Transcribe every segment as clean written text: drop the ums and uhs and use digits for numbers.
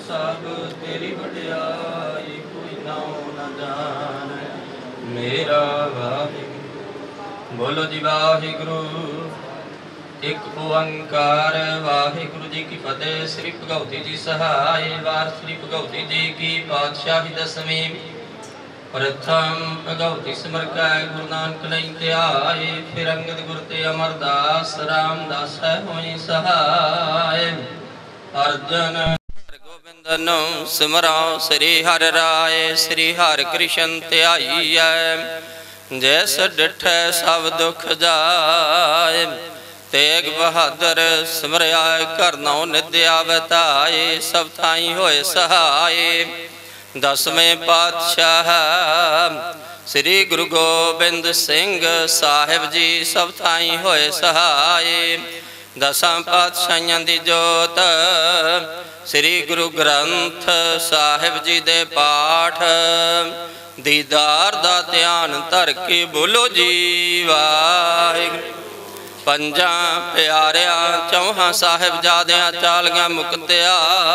सब तेरी वडियाई कोई नाम न जाने मेरा वाहिगुरु। बोलो जी वाहिगुरु एक ओंकार। वाहिगुरु जी की फतेह। श्री भगवती जी सहाय। वार श्री भगवती जी की पातशाही दसवीं। प्रथम भगवती सिमर कै गुरु नानक नहीं ध्याए। फिर अंगद गुर ते अमरदास रामदास होई सहाय। अर्जन गोबिंदन सिमरा श्री हर राय। श्री हर कृष्ण ध्याईऐ जैस डिठै सब दुख जाए। तेग बहादुर सिमरिया कर नौ निद्या बताए। सब थाई होए सहाय। दसवें पातशाह श्री गुरु गोबिंद सिंह साहिब जी सब थाई होए सहाय। दसां पातशाहियां दी जोत श्री गुरु ग्रंथ साहिब जी दे पाठ। दीदार दा ध्यान धर के बोलो जी वाहिगुरु। पंजा प्यारिया चौहां साहिबजादियां चालियां मुक्तिया।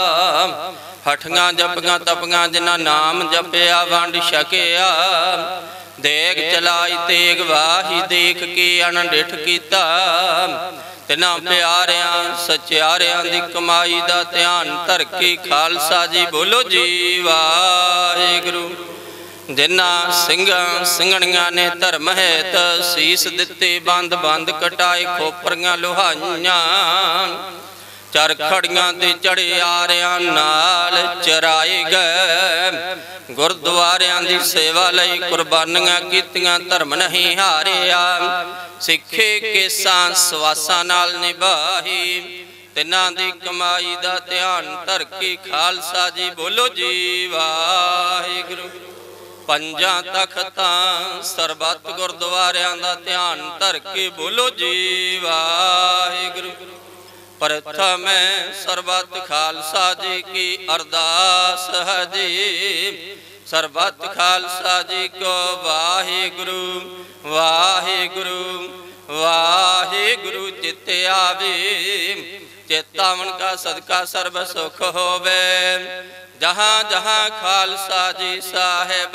हठियां जपियां तपियां जिन्हां नाम जपिया वंड छकिया। देग चलाई तेग वाही देख के अणडिठ कीता। तिन्हां प्यारियां सचियारियां दी कमाई दा ध्यान धर के खालसा जी बोलो जी वाहिगुरु। जिन्हां सिंघां सिंघणियां ने धर्म हेत सीस दिते। बंद बंद कटाए खोपरियां लोहाइयां। चरखड़ियां ते चढ़े आरियां नाल चराए गए। गुरद्वारियां दी सेवा लई कुर्बानियां कीतियां धर्म नहीं हारिया। सिखे केसां सवासां नाल निभाही। तिन्हां दी कमाई दा ध्यान धर के खालसा जी बोलो जी वाहिगुरु। पंजा तख्तां सरबत गुरद्वारियां दा ध्यान धर के बोलो जी वाहिगुरु। प्रथम सरबत खालसा जी की अरदास है जी। सरबत खालसा जी को वाहिगुरु वाहिगुरु वाहिगुरु चित आवे। चेतावन का सदका सर्व सुख होवे। जहाँ जहाँ खालसा जी साहेब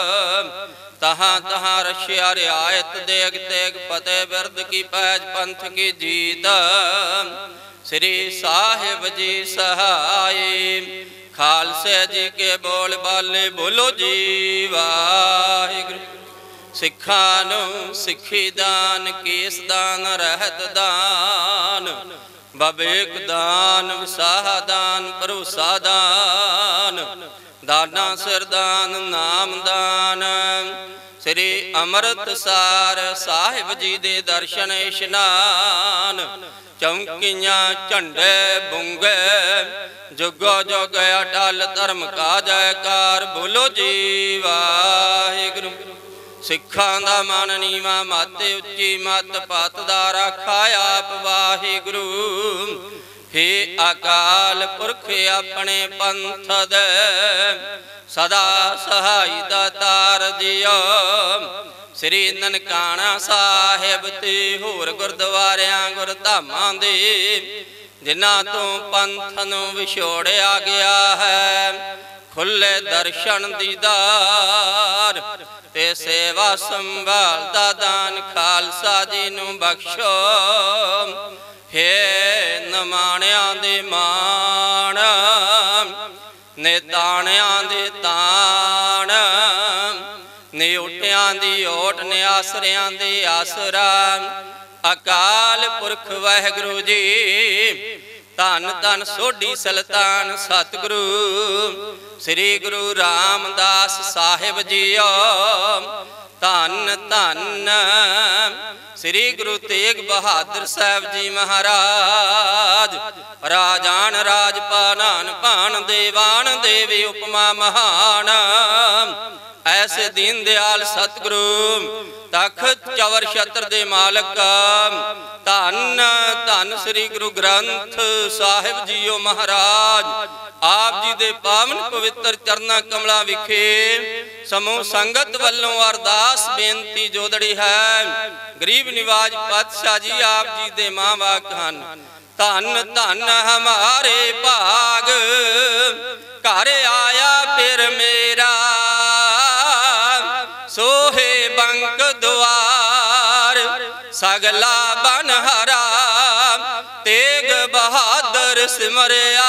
तहाँ तहाँ रशिया रियायत। देग तेग फतेह बिरद की पैज पंथ की जीत। श्री साहिब जी सहाय। खालसे जी के बोल बाले बोलो जी वाहिगुरु। सिखा नू सिखी दान केस दान रहत दान। बबेक दान विसाह दान भरोसा दान। दाना सिर दान नाम दान। श्री अमृतसर साहिब जी दे दर्शन इशनान। चौंकियां झंडे बुंगे जुगो जुग अटल धर्म का जयकार बोलो जी वाहिगुरु। सिखां दा मन नीवा मत उच्ची मत पत दा राखा आप वाहिगुरु। हे अकाल पुरख अपने पंथ दे सदा सहाय दातार जियो। श्री ननकाना साहिब ते होर गुरद्वारियां गुरधामां दे जिन्हां तो पंथ नूं विछोड़िया गया है। खुले दर्शन दीदार ते सेवा संभाल दा दान खालसा जी नूं बख्शो। हे नमाणियां दे मान निताणियां दे ताण। निउटियां दी ओट निआसरियां दे आसरा। अकाल पुरख वाहिगुरु जी धन धन सोढ़ी सुल्तान सतगुरु। श्री गुरु रामदास साहिब जीओ धन धन। श्री गुरु तेग बहादुर साहब जी महाराज। राजान राजपालान भान देवान देवी उपमा महान। ऐसे दीन दयाल सतगुरु तखत चवर छत्र दे मालक। धन धन श्री गुरु ग्रंथ साहिब जीओ महाराज। आप जी दे पावन पवित्र चरना कमला विखे समूह संगत वल्लों अरदास बेनती जोदड़ी है। गरीब निवाज पातशाह जी आप जी दे मां वाक हन। धन धन हमारे भाग घर आया फिर मेरा सोहे बंक द्वार सगला बन हरा तेग बहादुर सिमरिया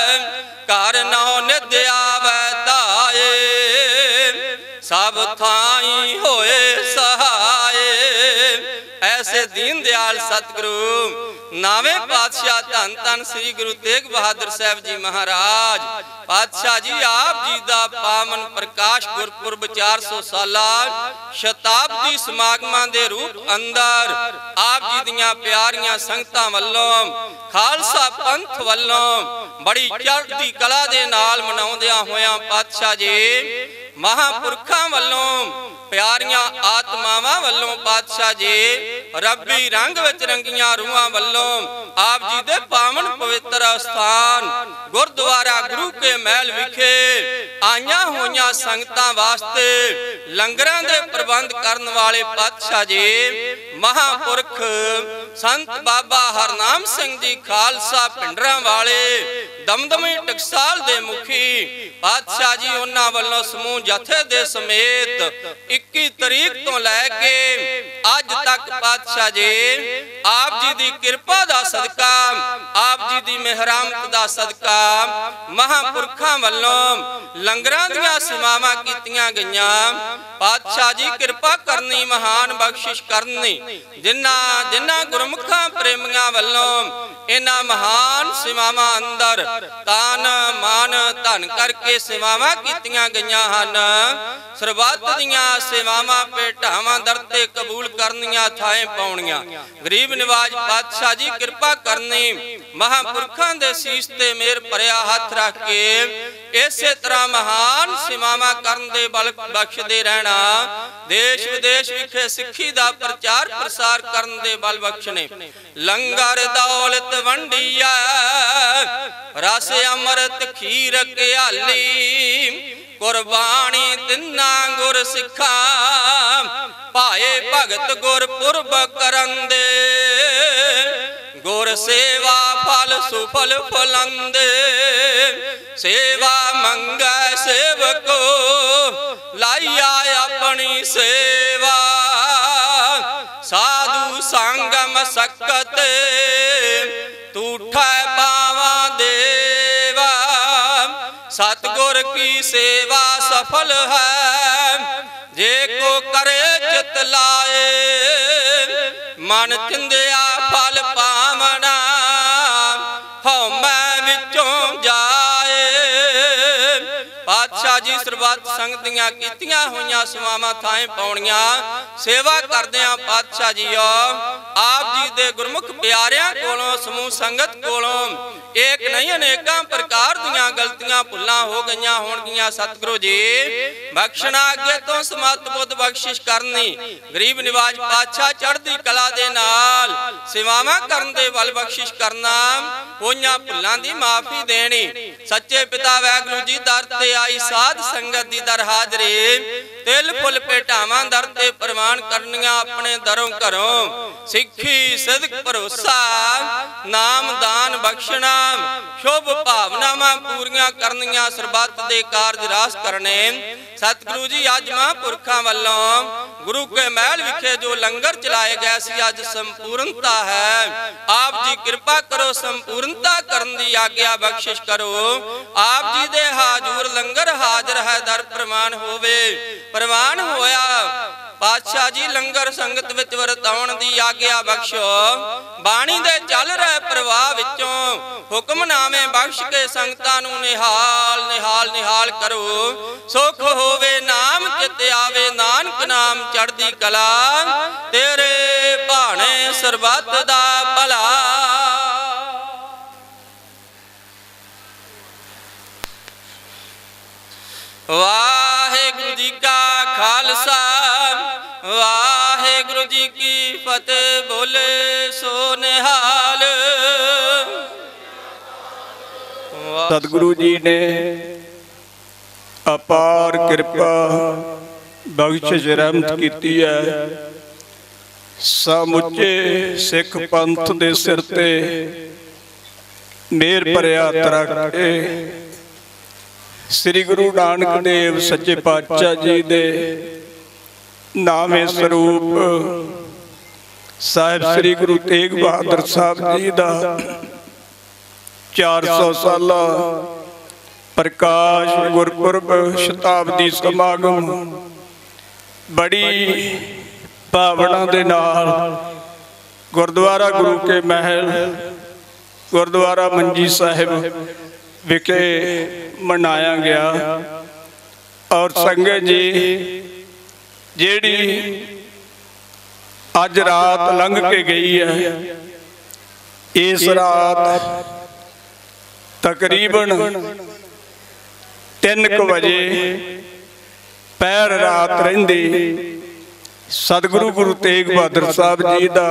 घर नौ नित्य आवे ताए सब थाई होए सहाय। ऐसे दीन दयाल सतगुरु नावे पातशाह धन धन श्री गुरु तेग बहादुर साहब जी महाराज पातशाह जी आप जी दा पावन प्रकाश गुरपुरब 400 साला शताब्दी समागमां दे रूप अंदर आप जी दियां प्यारियां संगतां वल्लों खालसा पंथ वल्लों बड़ी चढ़दी कला दे नाल मनाउंदियां होयां पातशाह जी महापुरखां वल्लों प्यारियां आत्मावां वल्लों पातशाह जी रब्बी रंग विच रंगियां रूहां वल्लों आप जी दे पावन पवित्र स्थान गुरुद्वारा गुरु के महल विखे आईयां होईयां संगतां वास्ते लंगरां दे प्रबंध करन वाले पातशाह जी महापुरख संत बाबा हरनाम सिंह जी खालसा पिंडरां वाले दमदमी टकसाल दे मुखी पातशाह जी उन्हां वल्लों समूह जथे दे समेत 21 तरीक तो लैके अज तक पातशाह जी आप जी दी कृपा दा सदका आप जी दी मेहरामत दा सदका महापुरखां वल्लों लंगरां दियां सेवावां कीतियां गईयां। पातशाह जी कृपा करनी महान बख्शिश करनी जिन्ना जिन्ना गुरमुखां प्रेमियां वल्लों इन्हां महान सेवावां अंदर तान मान धन करके सेवावां कीतियां गईयां हन। सरबत दियां सेवावां भेटावां दर ते कबूल करनियां थाएं पाउणियां गरीब निवाज पातशाह जी कृपा करनी महापुरखां दे सीस ते मेर भरिया हथ रख के इसे तरह महान सेवावां करन दे बल बख्शदे रहना। देश विदेश विखे सिक्खी दा प्रचार प्रसार करन दे बल बख्शने लंगर दौलत वंडिया रस अमृत खीर क्याली कुर्बानी तिन्ना गुर सिखा पाए भगत गुरपुरब करन दे गुर सेवा फल सुफल फलंदे सेवा मंगै सेवको लाइया अपनी सेवा साधु संगम सकत तूठै पावा देवा सतगुर की सेवा सफल है जे को करे चित लाए मन चिंदिया फल पावना हो मैं विचों जाए। पातशाह जी सरबत संगत दियां कीतियां होईयां सेवावां थाएं पाउणियां सेवा करदियां पातशाह जी आप जी दे गुरमुख प्यारियां कोलों समूह संगत कोलों एक नहीं अनेकां प्रकार दियां गलतियां भुल्लां हो गईयां होणगियां। सतगुरु जी बख्शना अगे तो समत बुद्ध बख्शिश करनी गरीब निवाज पातशाह चढ़दी कला दे नाल सेवावां करन दे बल बख्शिश करना होईयां भुल्लां दी माफी देनी। सच्चे पिता वाहिगुरू जी दर ते आई साध संगत दी दर हाजरी तिल फुल भेटावां दर ते प्रवान करनियां अपने दरों घरों सिक्खी सिद्क भरोसा नाम दान बख्शना शुभ भावनावां पूरियां करनियां सरबत दे कारज रास करने। सतगुरु जी अज महापुरखां वल्लों गुरु के महल विखे जो लंगर चलाए गए सी अज संपूर्णता है आप जी कृपा करो संपूर्णता करन दी आग्या बख्शिश करो। आप जी दे हाजूर लंगर हाजर है दर प्रमाण होवे प्रमाण होया पातशाह जी लंगर संगत विच वरताउण दी आग्या बख्शो बाणी दे चल रहे प्रवाह विचों हुक्मनामे बख्श के संगतां नूं निहाल निहाल निहाल करो सुख होवे नाम चित आवे नानक नाम चढ़दी कला तेरे भाणे सरबत दा भला। वाहिगुरु जी का खालसा वाहिगुरु जी की फतेह बोले सो निहाल। सतगुरु जी ने अपार कृपा बख्शिश रहमत की है समुचे सिख पंथ दे सिर ते मेहर भरिया हथ रख के ਸ੍ਰੀ ਗੁਰੂ ਨਾਨਕ ਦੇਵ ਸੱਚੇ ਪਾਤਸ਼ਾਹ ਜੀ ਦੇ ਨਾਮੇ ਸਰੂਪ ਸਾਹਿਬ ਸ੍ਰੀ ਗੁਰੂ ਤੇਗ ਬਹਾਦਰ ਸਾਹਿਬ ਜੀ ਦਾ 400 ਸਾਲਾ ਪ੍ਰਕਾਸ਼ ਗੁਰਪੁਰਬ ਸ਼ਤਾਬਦੀ ਸਮਾਗਮ ਬੜੀ ਭਾਵਨਾ ਦੇ ਨਾਲ ਗੁਰਦੁਆਰਾ ਗੁਰੂ ਕੇ ਮਹਿਲ ਗੁਰਦੁਆਰਾ ਮੰਜੀ ਸਾਹਿਬ ਵਿਖੇ ਮਨਾਇਆ ਗਿਆ। ਔਰ ਸੰਗਤ ਜੀ ਜਿਹੜੀ ਅੱਜ ਰਾਤ ਲੰਘ ਕੇ ਗਈ ਹੈ, ਇਸ ਰਾਤ ਤਕਰੀਬਨ 3 ਵਜੇ ਪਹਿਰ ਰਾਤ ਰਹਿੰਦੀ ਸਤਿਗੁਰੂ ਗੁਰੂ ਤੇਗ ਬਹਾਦਰ ਸਾਹਿਬ ਜੀ ਦਾ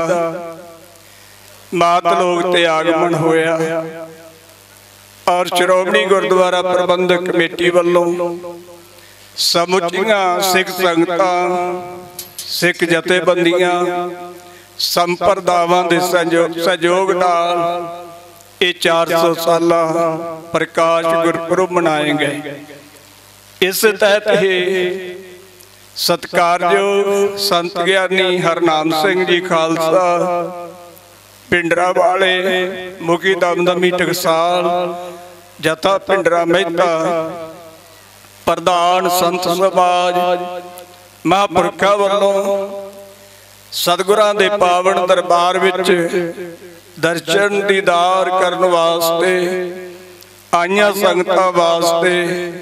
ਮਾਤ ਲੋਕ ਤੇ ਆਗਮਨ ਹੋਇਆ। ਔਰ ਸ਼੍ਰੋਮਣੀ ਗੁਰਦੁਆਰਾ ਪ੍ਰਬੰਧਕ ਕਮੇਟੀ ਵੱਲੋਂ ਸਮੁੱਚੀਆਂ ਸਿੱਖ ਸੰਗਤਾਂ, ਸਿੱਖ ਜਥੇਬੰਦੀਆਂ, ਸੰਪਰਦਾਵਾਂ ਦੇ ਸਹਿਯੋਗ ਨਾਲ ਇਹ 400 ਸਾਲਾ ਪ੍ਰਕਾਸ਼ ਗੁਰਪੁਰਬ ਮਨਾਏ ਗਏ। ਇਸ ਤਹਿਤ ਹੀ ਸਤਿਕਾਰਯੋਗ ਸੰਤ ਗਿਆਨੀ ਹਰਨਾਮ ਸਿੰਘ ਜੀ ਖਾਲਸਾ ਪਿੰਡਰਾ ਵਾਲੇ, ਮੁਖੀ ਦਮਦਮੀ ਟਕਸਾਲ, ਜਥਾ ਪਿੰਡਰਾ ਮਹਿਤਾ, ਪ੍ਰਧਾਨ ਸੰਤ ਸਮਾਜ ਮਹਾਂਪੁਰਖਾਂ ਵੱਲੋਂ ਸਤਿਗੁਰਾਂ ਦੇ ਪਾਵਨ ਦਰਬਾਰ ਵਿੱਚ ਦਰਸ਼ਨ ਦੀਦਾਰ ਕਰਨ ਵਾਸਤੇ ਆਈਆਂ ਸੰਗਤਾਂ ਵਾਸਤੇ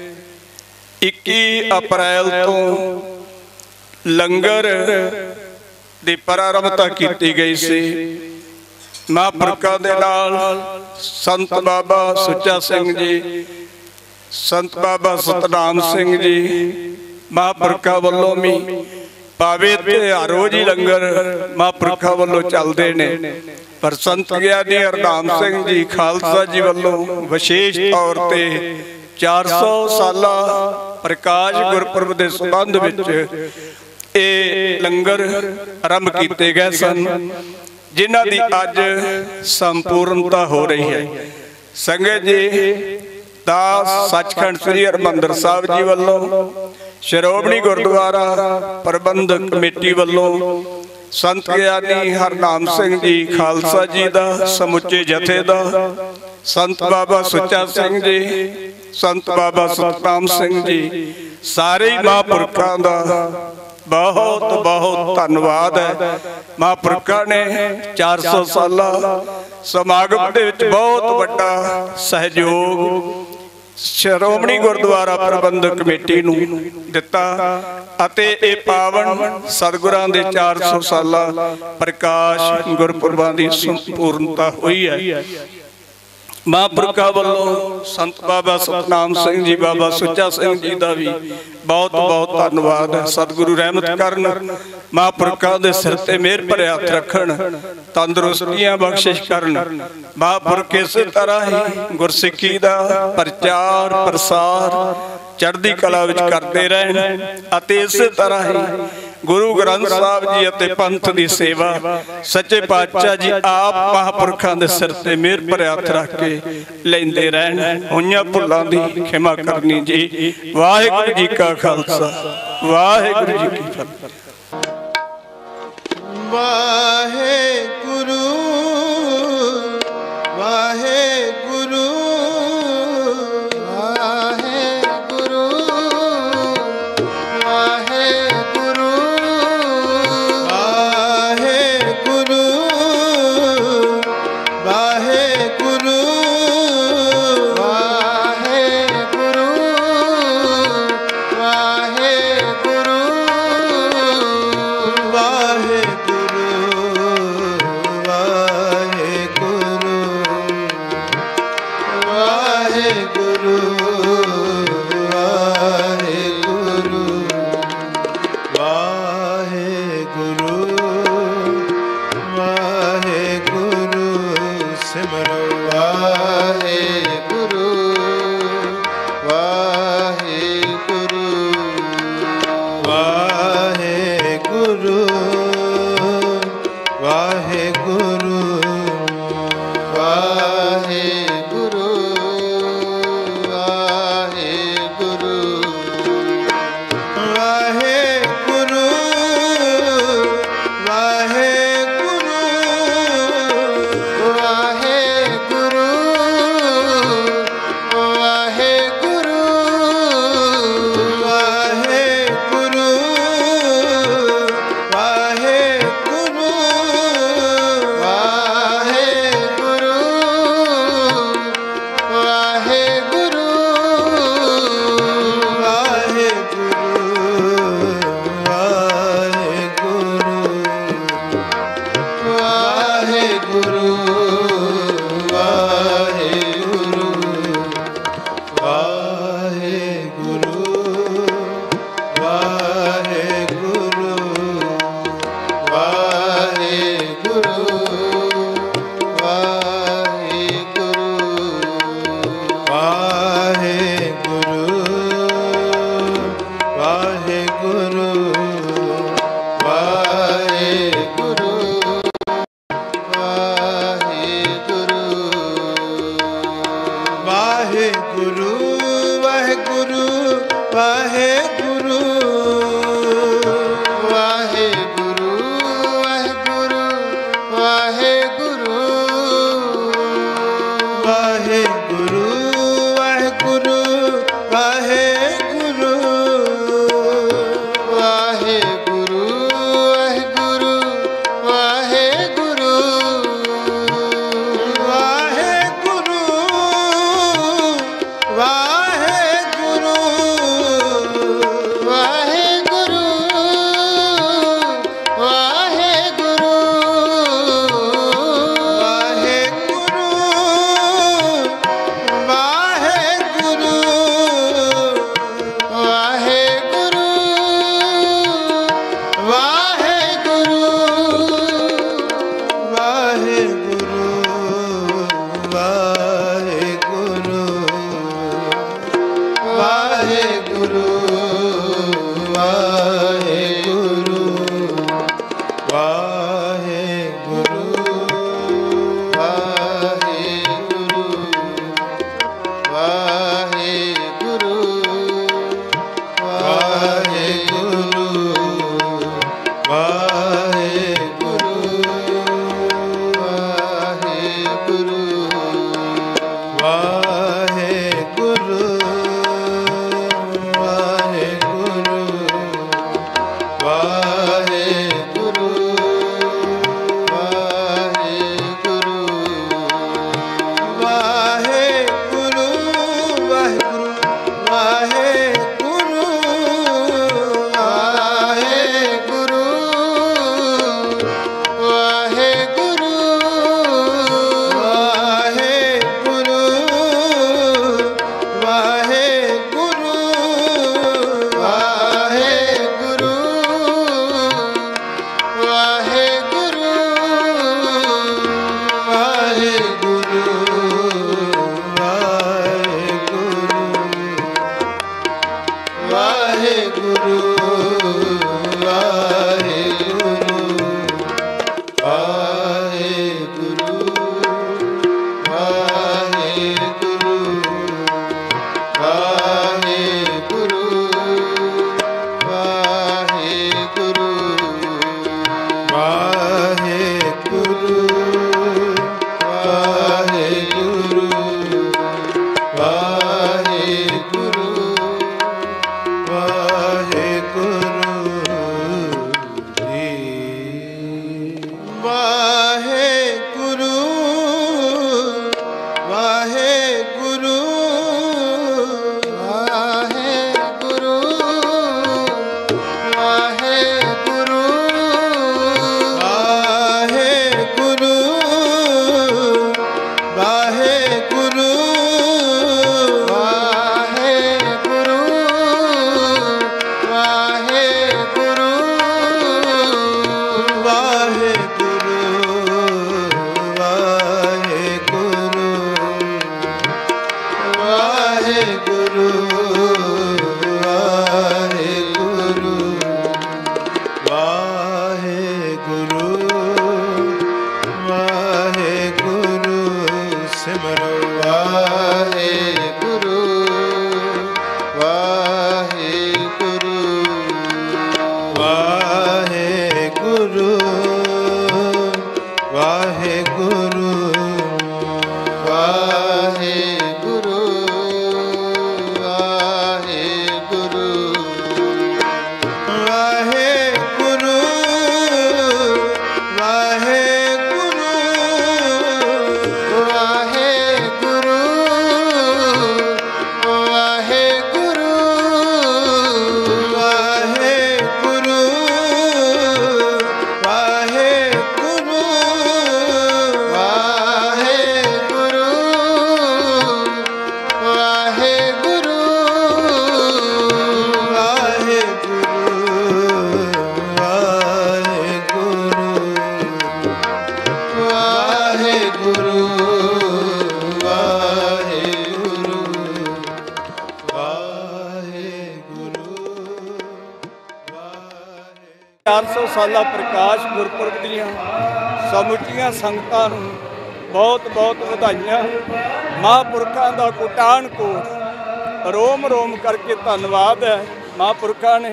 21 ਅਪ੍ਰੈਲ ਤੋਂ ਲੰਗਰ ਦੀ ਪ੍ਰਾਰੰਭਤਾ ਕੀਤੀ ਗਈ ਸੀ। ਮਹਾਂਪੁਰਖਾਂ ਦੇ ਨਾਲ ਸੰਤ ਬਾਬਾ ਸੁੱਚਾ ਸਿੰਘ ਜੀ, ਸੰਤ ਬਾਬਾ ਸਤਨਾਮ ਸਿੰਘ ਜੀ ਮਹਾਂਪੁਰਖਾਂ ਵੱਲੋਂ ਵੀ ਭਾਵੇਂ ਤੇ ਹਰ ਰੋਜ਼ ਹੀ ਲੰਗਰ ਮਹਾਂਪੁਰਖਾਂ ਵੱਲੋਂ ਚੱਲਦੇ ਨੇ, ਪਰ ਸੰਤ ਗਿਆਨੀ ਹਰਨਾਮ ਸਿੰਘ ਜੀ ਖਾਲਸਾ ਜੀ ਵੱਲੋਂ ਵਿਸ਼ੇਸ਼ ਤੌਰ ਤੇ 400 ਸਾਲਾ ਪ੍ਰਕਾਸ਼ ਗੁਰਪੁਰਬ ਦੇ ਸੰਬੰਧ ਵਿੱਚ ਇਹ ਲੰਗਰ ਆਰੰਭ ਕੀਤੇ ਗਏ ਸਨ, ਜਿਨ੍ਹਾਂ ਦੀ ਅੱਜ ਸੰਪੂਰਨਤਾ ਹੋ ਰਹੀ ਹੈ। ਸੰਗਤ ਜੀ ਦਾਸ ਸੱਚਖੰਡ ਸ੍ਰੀ ਹਰਿਮੰਦਰ ਸਾਹਿਬ ਜੀ ਵੱਲੋਂ, ਸ਼੍ਰੋਮਣੀ ਗੁਰਦੁਆਰਾ ਪ੍ਰਬੰਧਕ ਕਮੇਟੀ ਵੱਲੋਂ ਸੰਤ ਗਿਆਨੀ ਹਰਨਾਮ ਸਿੰਘ ਜੀ ਖਾਲਸਾ ਜੀ ਦਾ ਸਮੁੱਚੇ ਜਥੇ ਦਾ, ਸੰਤ ਬਾਬਾ ਸੁੱਚਾ ਸਿੰਘ ਜੀ, ਸੰਤ ਬਾਬਾ ਸਤਨਾਮ ਸਿੰਘ ਜੀ, ਸਾਰੇ ਮਹਾਂਪੁਰਖਾਂ ਦਾ ਬਹੁਤ ਬਹੁਤ ਧੰਨਵਾਦ ਹੈ। ਮਹਾਂਪੁਰਖਾਂ ਨੇ 400 ਸਾਲਾ ਸਮਾਗਮ ਦੇ ਵਿੱਚ ਬਹੁਤ ਵੱਡਾ ਸਹਿਯੋਗ ਸ਼੍ਰੋਮਣੀ ਗੁਰਦੁਆਰਾ ਪ੍ਰਬੰਧਕ ਕਮੇਟੀ ਨੂੰ ਦਿੱਤਾ ਅਤੇ ਇਹ ਪਾਵਨ ਸਤਿਗੁਰਾਂ ਦੇ 400 ਸਾਲਾ ਪ੍ਰਕਾਸ਼ ਗੁਰਪੁਰਬਾਂ ਦੀ ਸੰਪੂਰਨਤਾ ਹੋਈ ਹੈ। ਮਹਾਂਪੁਰਖਾਂ ਵੱਲੋਂ ਸੰਤ ਬਾਬਾ ਸਤਨਾਮ ਸਿੰਘ ਜੀ, ਬਾਬਾ ਸੁੱਚਾ ਸਿੰਘ ਜੀ ਦਾ ਵੀ ਬਹੁਤ ਬਹੁਤ ਧੰਨਵਾਦ ਹੈ। ਸਤਿਗੁਰੂ ਰਹਿਮਤ ਕਰਨ, ਮਹਾਂਪੁਰਖਾਂ ਦੇ ਸਿਰ ਤੇ ਮਿਹਰ ਭਰਿਆ ਹੱਥ ਰੱਖਣ, ਤੰਦਰੁਸਤੀਆਂ ਬਖਸ਼ਿਸ਼ ਕਰਨ। ਮਹਾਂਪੁਰਖ ਇਸੇ ਤਰ੍ਹਾਂ ਹੀ ਗੁਰਸਿੱਖੀ ਦਾ ਪ੍ਰਚਾਰ ਪ੍ਰਸਾਰ ਚੜ੍ਹਦੀ ਕਲਾ ਵਿੱਚ ਕਰਦੇ ਰਹਿਣ ਅਤੇ ਇਸੇ ਤਰ੍ਹਾਂ ਹੀ ਗੁਰੂ ਗ੍ਰੰਥ ਸਾਹਿਬ ਜੀ ਅਤੇ ਪੰਥ ਦੀ ਸੇਵਾ ਸੱਚੇ ਪਾਤਸ਼ਾਹ ਜੀ ਆਪ ਮਹਾਂਪੁਰਖਾਂ ਦੇ ਸਿਰ ਤੇ ਮਿਹਰ ਭਰਿਆ ਹੱਥ ਰੱਖ ਕੇ ਲੈਂਦੇ ਰਹਿਣ। ਹੋਈਆਂ ਭੁੱਲਾਂ ਦੀ ਖਿਮਾ ਕਰਨੀ ਜੀ। ਵਾਹਿਗੁਰੂ ਜੀ ਕਾ ਖਾਲਸਾ, ਵਾਹਿਗੁਰੂ ਜੀ ਕੀ ਫਤਿਹ। ਵਾਹਿਗੁਰੂ ਵਾਹਿਗੁਰੂ साला प्रकाश गुरपुरब दीआं समुचियां संगतां नूं बहुत बहुत वधाइयां। महापुरखां दा कोटान कोट रोम रोम करके धन्नवाद है। महापुरखां ने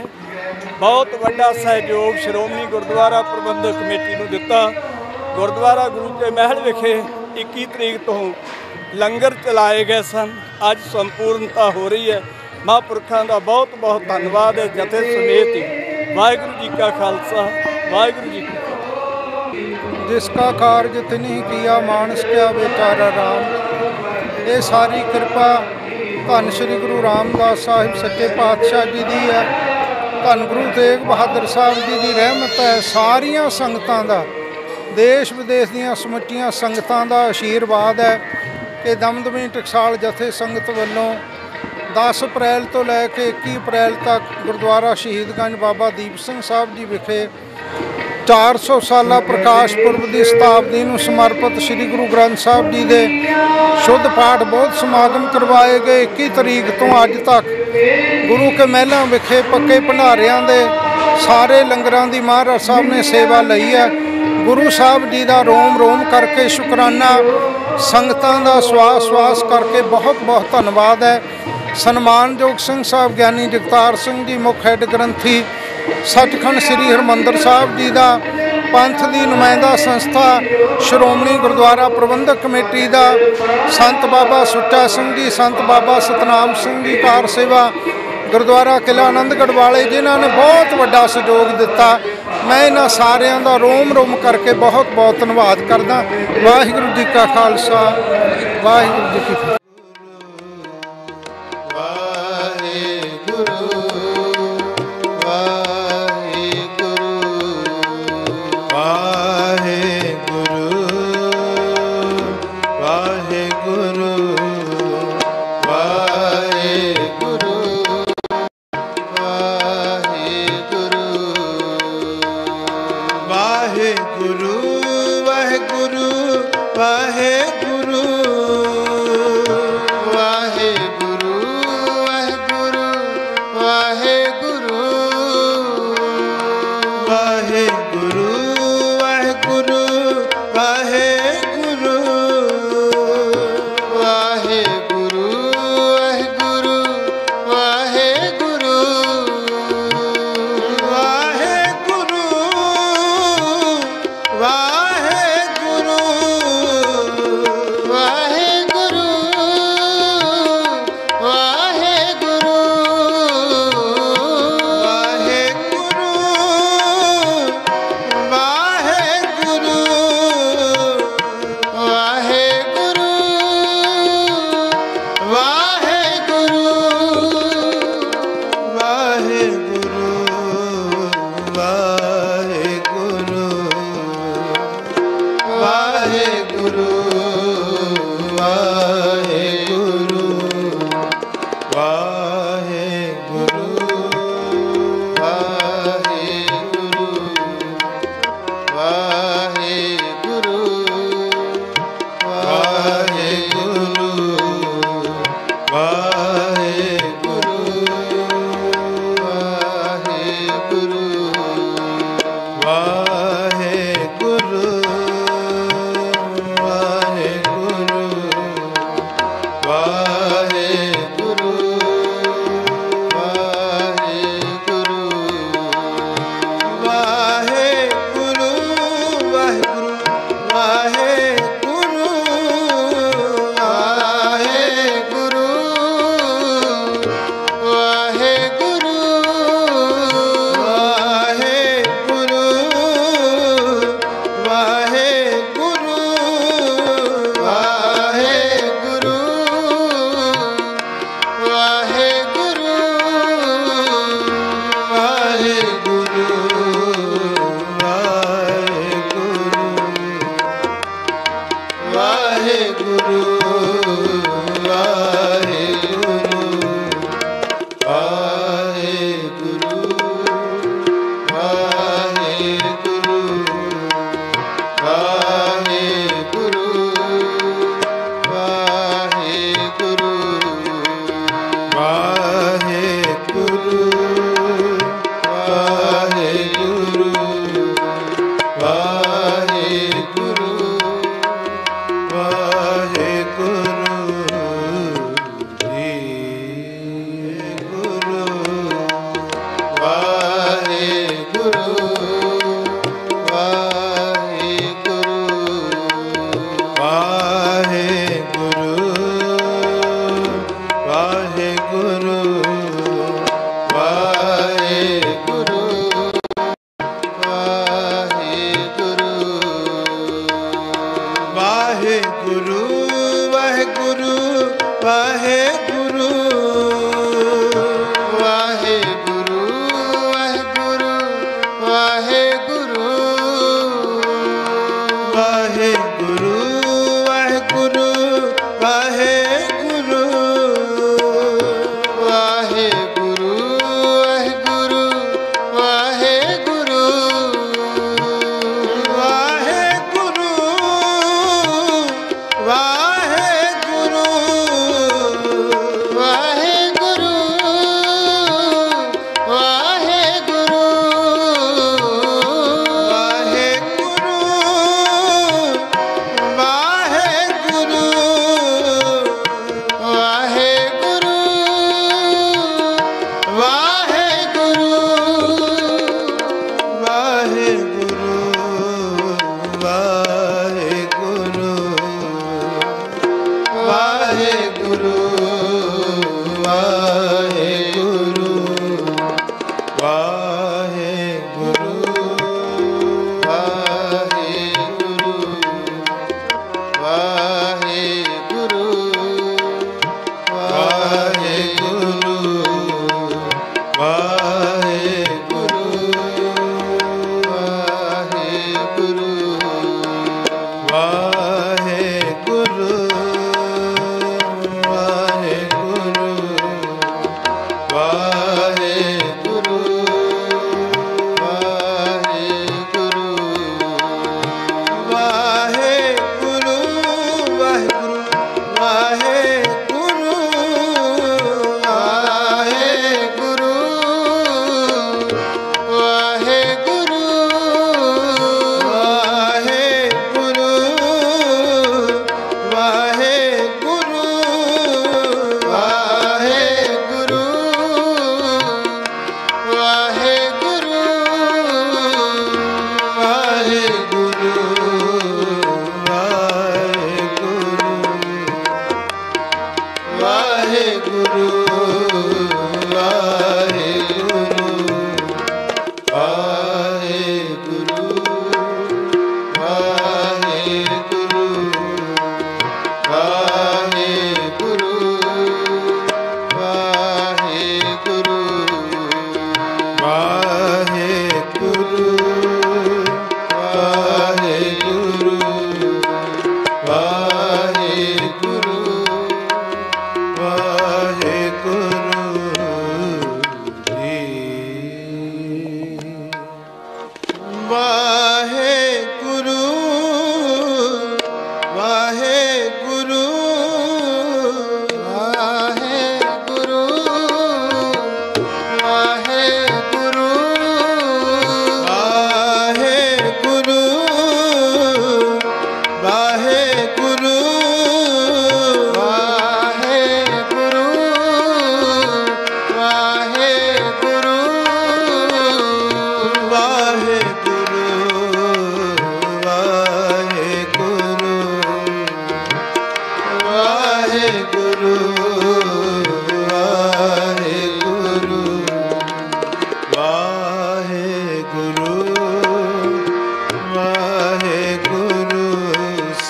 बहुत वड्डा सहयोग श्रोमणी गुरुद्वारा प्रबंधक कमेटी नूं दिता। गुरुद्वारा गुरु के महल विखे 21 तरीक तो लंगर चलाए गए सन। अज संपूर्णता हो रही है। महापुरखां दा बहुत बहुत धन्नवाद है जथे समेत ही। वाहिगुरू जी का खालसा वाहिगुरू जी की फतेह। जिसका कार्य तिन्हीं किया मानस क्या बेचारा राम। ये सारी कृपा धन श्री गुरु रामदास साहिब सच्चे पातशाह जी की है। धन गुरु तेग बहादुर साहब जी की रहमत है। सारिया संगतां दा देश विदेश दीआं समुचियां संगतां दा आशीर्वाद है कि दमदमी टकसाल जथे संगत वल्लों 10 अप्रैल तो लैके 21 अप्रैल तक गुरुद्वारा शहीदगंज बाबा दीप सिंह साहब जी विखे 400 साला प्रकाश पुरब की शताब्दी नूं समर्पित श्री गुरु ग्रंथ साहब जी के शुद्ध पाठ बहुत समागम करवाए गए। 21 तरीक तो अज तक गुरु के महलों विखे पक्के भंडारियां दे सारे लंगरां दी महाराज साहब ने सेवा लई है। गुरु साहब जी का रोम रोम करके शुकराना संगतां दा स्वास स्वास करके बहुत बहुत धन्नवाद है। सन्मानयोग सिंह साहब ज्ञानी जगतार सिंह जी मुख हैड ग्रंथी सचखंड श्री हरमंदर साहब जी का पंथ की नुमाइंदा संस्था श्रोमणी गुरुद्वारा प्रबंधक कमेटी का संत बाबा सुच्चा सिंह जी संत बाबा सतनाम सिंह जी कार सेवा गुरुद्वारा किला आनंदगढ़ वाले जिन्हों ने बहुत वड्डा सहयोग दिता। मैं इन्होंने सारिਆਂ ਦਾ रोम रोम करके बहुत बहुत धन्यवाद करदा। वाहिगुरू जी का खालसा वाहिगुरू जी की फतेह। वाहे गुरु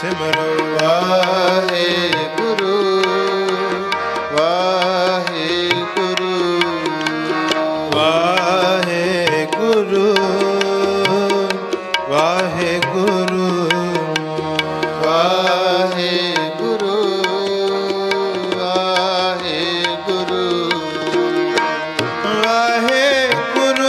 ਸਿਮਰੋ ਵਾਹਿਗੁਰੂ ਵਾਹਿਗੁਰੂ ਵਾਹਿਗੁਰੂ ਵਾਹਿਗੁਰੂ ਵਾਹਿਗੁਰੂ ਵਾਹਿਗੁਰੂ ਵਾਹਿਗੁਰੂ।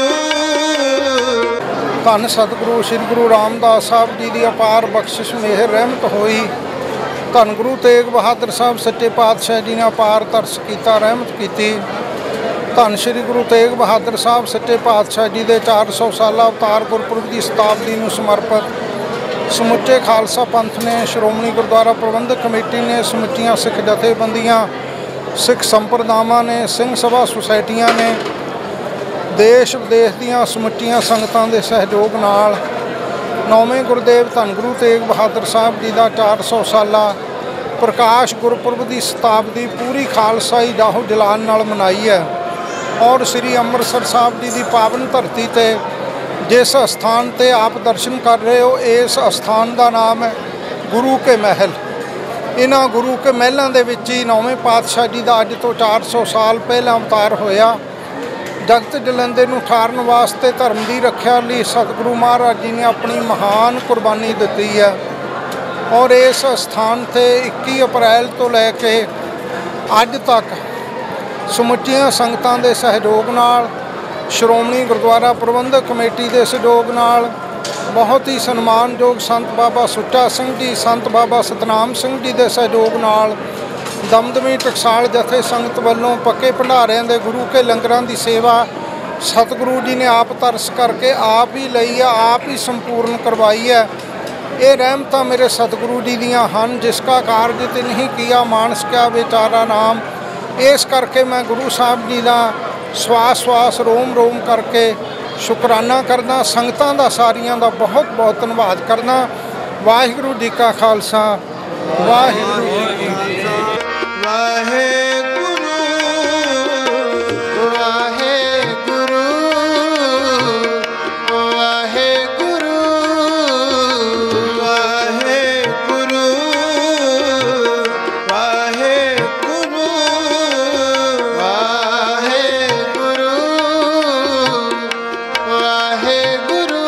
ਧੰਨ ਸਤਿਗੁਰੂ ਸ੍ਰੀ ਗੁਰੂ ਰਾਮਦਾਸ ਸਾਹਿਬ ਜੀ ਦੀ ਅਪਾਰ ਬਖਸ਼ਿਸ਼ ਮਿਹਰ ਰਹਿਮਤ ਹੋਈ। ਧੰਨ ਗੁਰੂ ਤੇਗ ਬਹਾਦਰ ਸਾਹਿਬ ਸੱਚੇ ਪਾਤਸ਼ਾਹ ਜੀ ਨੇ ਅਪਾਰ ਤਰਸ ਕੀਤਾ, ਰਹਿਮਤ ਕੀਤੀ। ਧੰਨ ਸ੍ਰੀ ਗੁਰੂ ਤੇਗ ਬਹਾਦਰ ਸਾਹਿਬ ਸੱਚੇ ਪਾਤਸ਼ਾਹ ਜੀ ਦੇ 400 ਸਾਲਾ ਅਵਤਾਰ ਗੁਰਪੁਰਬ ਦੀ ਸ਼ਤਾਬਦੀ ਨੂੰ ਸਮਰਪਿਤ ਸਮੁੱਚੇ ਖਾਲਸਾ ਪੰਥ ਨੇ, ਸ਼੍ਰੋਮਣੀ ਗੁਰਦੁਆਰਾ ਪ੍ਰਬੰਧਕ ਕਮੇਟੀ ਨੇ, ਸਮੁੱਚੀਆਂ ਸਿੱਖ ਜਥੇਬੰਦੀਆਂ, ਸਿੱਖ ਸੰਪਰਦਾਵਾਂ ਨੇ, ਸਿੰਘ ਸਭਾ ਸੁਸਾਇਟੀਆਂ ਨੇ, ਦੇਸ਼ ਵਿਦੇਸ਼ ਦੀਆਂ ਸਮੁੱਚੀਆਂ ਸੰਗਤਾਂ ਦੇ ਸਹਿਯੋਗ ਨਾਲ ਨੌਵੇਂ ਗੁਰਦੇਵ ਧੰਨ ਗੁਰੂ ਤੇਗ ਬਹਾਦਰ ਸਾਹਿਬ ਜੀ ਦਾ 400 ਸਾਲਾ ਪ੍ਰਕਾਸ਼ ਗੁਰਪੁਰਬ ਦੀ ਸ਼ਤਾਬਦੀ ਪੂਰੀ ਖਾਲਸਾਈ ਜਾਹੋ ਜਲਾਲ ਨਾਲ ਮਨਾਈ ਹੈ। ਔਰ ਸ੍ਰੀ ਅੰਮ੍ਰਿਤਸਰ ਸਾਹਿਬ ਜੀ ਦੀ ਪਾਵਨ ਧਰਤੀ 'ਤੇ ਜਿਸ ਅਸਥਾਨ 'ਤੇ ਆਪ ਦਰਸ਼ਨ ਕਰ ਰਹੇ ਹੋ, ਇਸ ਅਸਥਾਨ ਦਾ ਨਾਮ ਹੈ ਗੁਰੂ ਕੇ ਮਹਿਲ। ਇਹਨਾਂ ਗੁਰੂ ਕੇ ਮਹਿਲਾਂ ਦੇ ਵਿੱਚ ਹੀ ਨੌਵੇਂ ਪਾਤਸ਼ਾਹ ਜੀ ਦਾ ਅੱਜ ਤੋਂ 400 ਸਾਲ ਪਹਿਲਾਂ ਅਵਤਾਰ ਹੋਇਆ। ਜਗਤ ਜਲੰਦੇ ਨੂੰ ਠਾਰਨ ਵਾਸਤੇ, ਧਰਮ ਦੀ ਰੱਖਿਆ ਲਈ ਸਤਿਗੁਰੂ ਮਹਾਰਾਜ ਜੀ ਨੇ ਆਪਣੀ ਮਹਾਨ ਕੁਰਬਾਨੀ ਦਿੱਤੀ ਹੈ। ਔਰ ਇਸ ਸਥਾਨ 'ਤੇ 21 ਅਪ੍ਰੈਲ ਤੋਂ ਲੈ ਕੇ ਅੱਜ ਤੱਕ ਸਮੁੱਚੀਆਂ ਸੰਗਤਾਂ ਦੇ ਸਹਿਯੋਗ ਨਾਲ, ਸ਼੍ਰੋਮਣੀ ਗੁਰਦੁਆਰਾ ਪ੍ਰਬੰਧਕ ਕਮੇਟੀ ਦੇ ਸਹਿਯੋਗ ਨਾਲ, ਬਹੁਤ ਹੀ ਸਨਮਾਨਯੋਗ ਸੰਤ ਬਾਬਾ ਸੁੱਚਾ ਸਿੰਘ ਜੀ, ਸੰਤ ਬਾਬਾ ਸਤਨਾਮ ਸਿੰਘ ਜੀ ਦੇ ਸਹਿਯੋਗ ਨਾਲ ਦਮਦਮੀ ਟਕਸਾਲ ਜਥੇ ਸੰਗਤ ਵੱਲੋਂ ਪੱਕੇ ਭੰਡਾਰਿਆਂ ਦੇ ਗੁਰੂ ਕੇ ਲੰਗਰਾਂ ਦੀ ਸੇਵਾ ਸਤਿਗੁਰੂ ਜੀ ਨੇ ਆਪ ਤਰਸ ਕਰਕੇ ਆਪ ਹੀ ਲਈ ਹੈ, ਆਪ ਹੀ ਸੰਪੂਰਨ ਕਰਵਾਈ ਹੈ। ਇਹ ਰਹਿਮਤਾਂ ਮੇਰੇ ਸਤਿਗੁਰੂ ਜੀ ਦੀਆਂ ਹਨ। ਜਿਸ ਕਾ ਕਾਰਜ ਤਿਨ ਹੀ ਕੀਆ ਮਾਨਸ ਕਿਆ ਵਿਚਾਰਾ ਨਾਮ। ਇਸ ਕਰਕੇ ਮੈਂ ਗੁਰੂ ਸਾਹਿਬ ਜੀ ਦਾ ਸਵਾਸ ਸਵਾਸ ਰੋਮ ਰੋਮ ਕਰਕੇ ਸ਼ੁਕਰਾਨਾ ਕਰਦਾ, ਸੰਗਤਾਂ ਦਾ ਸਾਰੀਆਂ ਦਾ ਬਹੁਤ ਬਹੁਤ ਧੰਨਵਾਦ ਕਰਦਾ। ਵਾਹਿਗੁਰੂ ਜੀ ਕਾ ਖਾਲਸਾ, ਵਾਹਿਗੁਰੂ ਜੀ ਕੀ ਫਤਿਹ। ਵਾਹਿਗੁਰੂ ਵਾਹਿਗੁਰੂ ਵਾਹਿਗੁਰੂ ਵਾਹਿਗੁਰੂ ਵਾਹਿਗੁਰੂ ਵਾਹਿਗੁਰੂ ਵਾਹਿਗੁਰੂ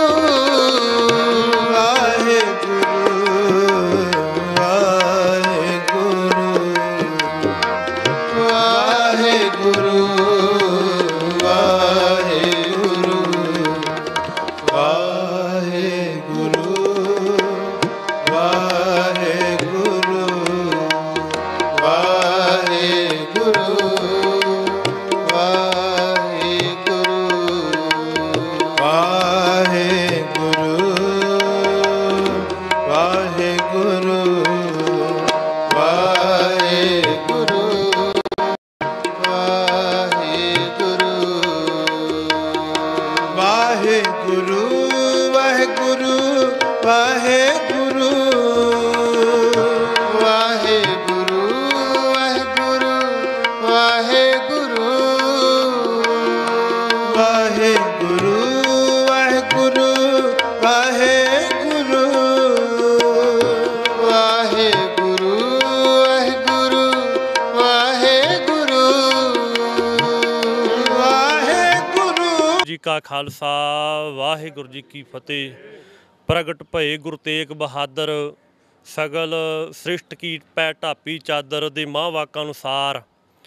ਕਾ ਖਾਲਸਾ ਵਾਹਿਗੁਰੂ ਜੀ ਕੀ ਫਤਿਹ। ਪ੍ਰਗਟ ਭਏ ਗੁਰੂ ਤੇਗ ਬਹਾਦਰ ਸਗਲ ਸ੍ਰਿਸ਼ਟ ਕੀ ਪੈ ਢਾਪੀ ਚਾਦਰ ਦੇ ਮਹਾਂਵਾਕਾਂ ਅਨੁਸਾਰ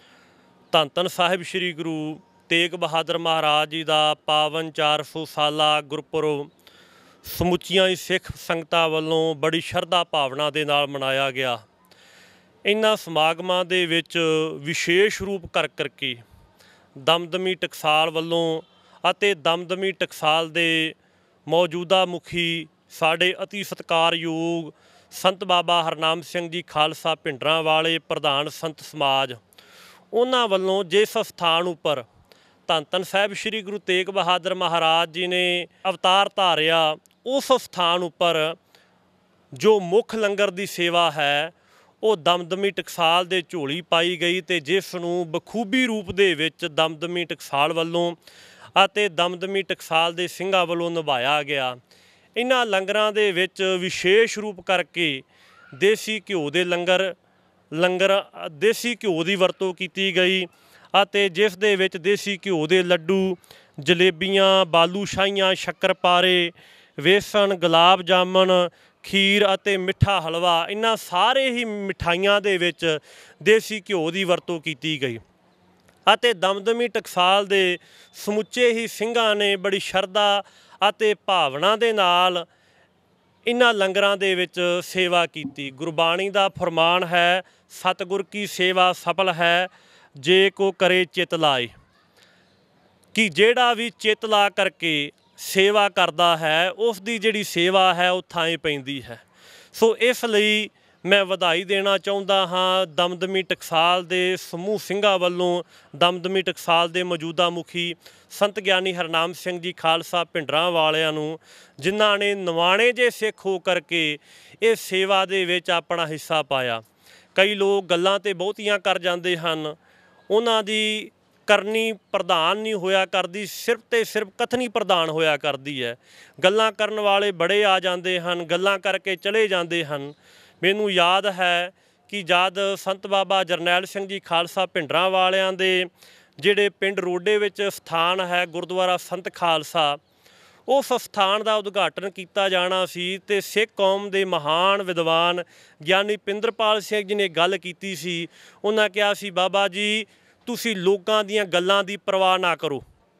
ਧੰਨ ਧੰਨ ਸਾਹਿਬ ਸ਼੍ਰੀ ਗੁਰੂ ਤੇਗ ਬਹਾਦਰ ਮਹਾਰਾਜ ਜੀ ਦਾ ਪਾਵਨ 400 ਸਾਲਾ ਗੁਰਪੁਰਬ ਸਮੁੱਚੀਆਂ ਹੀ ਸਿੱਖ ਸੰਗਤਾਂ ਵੱਲੋਂ ਬੜੀ ਸ਼ਰਧਾ ਭਾਵਨਾ ਦੇ ਨਾਲ ਮਨਾਇਆ ਗਿਆ। ਇਹਨਾਂ ਸਮਾਗਮਾਂ ਦੇ ਵਿੱਚ ਵਿਸ਼ੇਸ਼ ਰੂਪ ਕਰਕੇ ਦਮਦਮੀ ਟਕਸਾਲ ਵੱਲੋਂ ਅਤੇ ਦਮਦਮੀ ਟਕਸਾਲ ਦੇ ਮੌਜੂਦਾ ਮੁਖੀ ਸਾਡੇ ਅਤੀ ਸਤਿਕਾਰਯੋਗ ਸੰਤ ਬਾਬਾ ਹਰਨਾਮ ਸਿੰਘ ਜੀ ਖਾਲਸਾ ਭਿੰਡਰਾਂ ਵਾਲੇ ਪ੍ਰਧਾਨ ਸੰਤ ਸਮਾਜ, ਉਹਨਾਂ ਵੱਲੋਂ ਜਿਸ ਸਥਾਨ ਉੱਪਰ ਧੰਨ ਧੰਨ ਸਾਹਿਬ ਸ਼੍ਰੀ ਗੁਰੂ ਤੇਗ ਬਹਾਦਰ ਮਹਾਰਾਜ ਜੀ ਨੇ ਅਵਤਾਰ ਧਾਰਿਆ, ਉਸ ਸਥਾਨ ਉੱਪਰ ਜੋ ਮੁੱਖ ਲੰਗਰ ਦੀ ਸੇਵਾ ਹੈ ਉਹ ਦਮਦਮੀ ਟਕਸਾਲ ਦੇ ਝੋਲੀ ਪਾਈ ਗਈ ਅਤੇ ਜਿਸ ਨੂੰ ਬਖੂਬੀ ਰੂਪ ਦੇ ਵਿੱਚ ਦਮਦਮੀ ਟਕਸਾਲ ਵੱਲੋਂ ਅਤੇ ਦਮਦਮੀ ਟਕਸਾਲ ਦੇ ਸਿੰਘਾਂ ਵੱਲੋਂ ਨਿਭਾਇਆ ਗਿਆ। ਇਹਨਾਂ ਲੰਗਰਾਂ ਦੇ ਵਿੱਚ ਵਿਸ਼ੇਸ਼ ਰੂਪ ਕਰਕੇ ਦੇਸੀ ਘਿਓ ਦੇ ਲੰਗਰ ਦੇਸੀ ਘਿਓ ਦੀ ਵਰਤੋਂ ਕੀਤੀ ਗਈ ਅਤੇ ਜਿਸ ਦੇ ਵਿੱਚ ਦੇਸੀ ਘਿਓ ਦੇ ਲੱਡੂ, ਜਲੇਬੀਆਂ, ਬਾਲੂਸ਼ਾਹੀਆਂ, ਸ਼ੱਕਰਪਾਰੇ, ਵੇਸਣ, ਗੁਲਾਬ ਜਾਮਨ, ਖੀਰ ਅਤੇ ਮਿੱਠਾ ਹਲਵਾ, ਇਹਨਾਂ ਸਾਰੇ ਹੀ ਮਿਠਾਈਆਂ ਦੇ ਵਿੱਚ ਦੇਸੀ ਘਿਓ ਦੀ ਵਰਤੋਂ ਕੀਤੀ ਗਈ। ਅਤੇ ਦਮਦਮੀ ਟਕਸਾਲ ਦੇ ਸਮੁੱਚੇ ਹੀ ਸਿੰਘਾਂ ਨੇ ਬੜੀ ਸ਼ਰਧਾ ਅਤੇ ਭਾਵਨਾ ਦੇ ਨਾਲ ਇਹਨਾਂ ਲੰਗਰਾਂ ਦੇ ਵਿੱਚ ਸੇਵਾ ਕੀਤੀ। ਗੁਰਬਾਣੀ ਦਾ ਫਰਮਾਨ ਹੈ, ਸਤਿਗੁਰ ਕੀ ਸੇਵਾ ਸਫਲ ਹੈ ਜੇ ਕੋ ਕਰੇ ਚਿਤ ਲਾਏ, ਕਿ ਜਿਹੜਾ ਵੀ ਚਿਤ ਲਾ ਕਰਕੇ ਸੇਵਾ ਕਰਦਾ ਹੈ ਉਸ ਦੀ ਜਿਹੜੀ ਸੇਵਾ ਹੈ ਉਹ ਥਾਂ ਪੈਂਦੀ ਹੈ। ਸੋ ਇਸ ਲਈ ਮੈਂ ਵਧਾਈ ਦੇਣਾ ਚਾਹੁੰਦਾ ਹਾਂ ਦਮਦਮੀ ਟਕਸਾਲ ਦੇ ਸਮੂਹ ਸਿੰਘਾਂ ਵੱਲੋਂ, ਦਮਦਮੀ ਟਕਸਾਲ ਦੇ ਮੌਜੂਦਾ ਮੁਖੀ ਸੰਤ ਗਿਆਨੀ ਹਰਨਾਮ ਸਿੰਘ ਜੀ ਖਾਲਸਾ ਭਿੰਡਰਾਂ ਵਾਲਿਆਂ ਨੂੰ, ਜਿਨ੍ਹਾਂ ਨੇ ਨਵਾਣੇ ਜੇ ਸਿੱਖ ਹੋ ਕਰਕੇ ਇਹ ਸੇਵਾ ਦੇ ਵਿੱਚ ਆਪਣਾ ਹਿੱਸਾ ਪਾਇਆ। ਕਈ ਲੋਕ ਗੱਲਾਂ ਤੇ ਬਹੁਤੀਆਂ ਕਰ ਜਾਂਦੇ ਹਨ, ਉਹਨਾਂ ਦੀ ਕਰਨੀ ਪ੍ਰਧਾਨ ਨਹੀਂ ਹੋਇਆ ਕਰਦੀ, ਸਿਰਫ ਤੇ ਸਿਰਫ ਕਥਨੀ ਪ੍ਰਧਾਨ ਹੋਇਆ ਕਰਦੀ ਹੈ। ਗੱਲਾਂ ਕਰਨ ਵਾਲੇ ਬੜੇ ਆ ਜਾਂਦੇ ਹਨ, ਗੱਲਾਂ ਕਰਕੇ ਚਲੇ ਜਾਂਦੇ ਹਨ। ਮੈਨੂੰ ਯਾਦ ਹੈ ਕਿ ਜਦ ਸੰਤ ਬਾਬਾ ਜਰਨੈਲ ਸਿੰਘ ਜੀ ਖਾਲਸਾ ਭਿੰਡਰਾਂ ਵਾਲਿਆਂ ਦੇ ਜਿਹੜੇ ਪਿੰਡ ਰੋਡੇ ਵਿੱਚ ਸਥਾਨ ਹੈ ਗੁਰਦੁਆਰਾ ਸੰਤ ਖਾਲਸਾ, ਉਸ ਸਥਾਨ ਦਾ ਉਦਘਾਟਨ ਕੀਤਾ ਜਾਣਾ ਸੀ ਅਤੇ ਸਿੱਖ ਕੌਮ ਦੇ ਮਹਾਨ ਵਿਦਵਾਨ ਗਿਆਨੀ ਪਿੰਦਰਪਾਲ ਸਿੰਘ ਜੀ ਨੇ ਗੱਲ ਕੀਤੀ ਸੀ। ਉਹਨਾਂ ਕਿਹਾ ਸੀ, ਬਾਬਾ ਜੀ ਤੁਸੀਂ ਲੋਕਾਂ ਦੀਆਂ ਗੱਲਾਂ ਦੀ ਪਰਵਾਹ ਨਾ ਕਰੋ,